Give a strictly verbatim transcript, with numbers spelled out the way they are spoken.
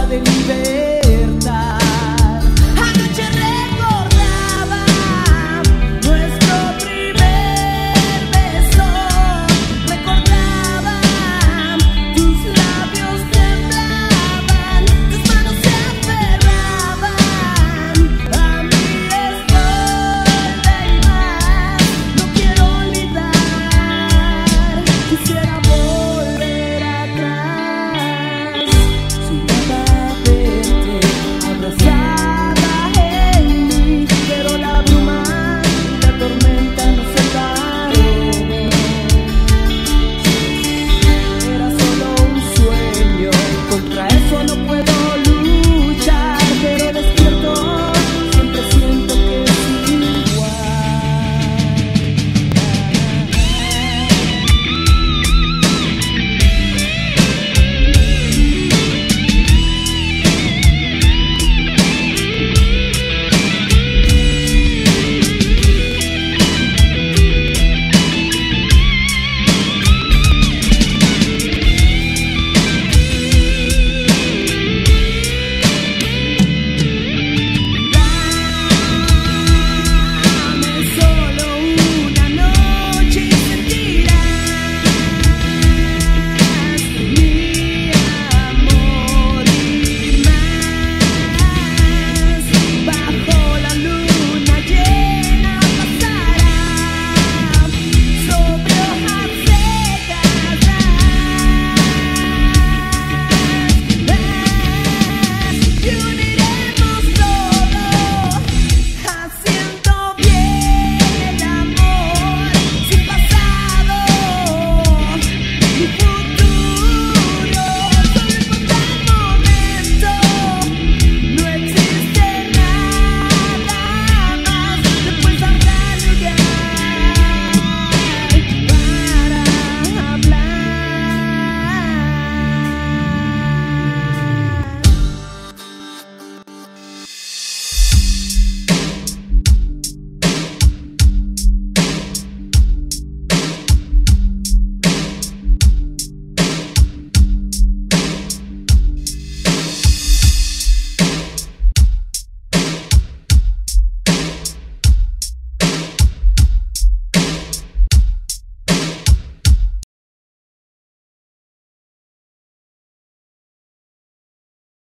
de libertad. Anoche recordaba nuestro primer beso, recordaba tus labios temblaban, tus manos se aferraban a mi espalda y más. No quiero olvidar, quisiera volver atrás. Soñaba verte abrazada en mí, pero la bruma y la tormenta nos separaron. Era solo un sueño y contra eso no puedo